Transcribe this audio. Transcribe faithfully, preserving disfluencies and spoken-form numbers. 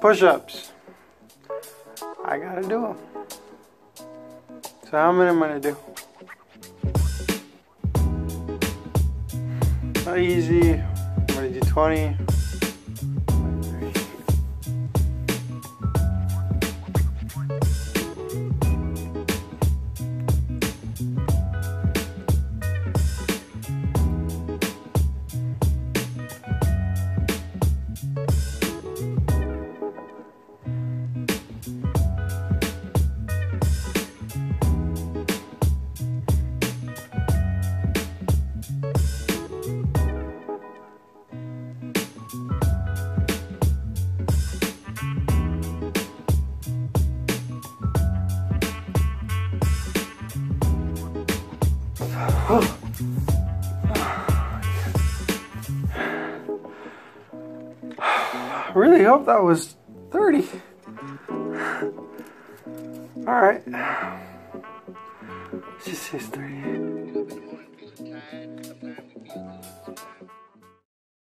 push-ups. I gotta do them. So how many am I gonna do? Not easy. I'm gonna do twenty. I really hope that was thirty. All right. Let's just say it's thirty.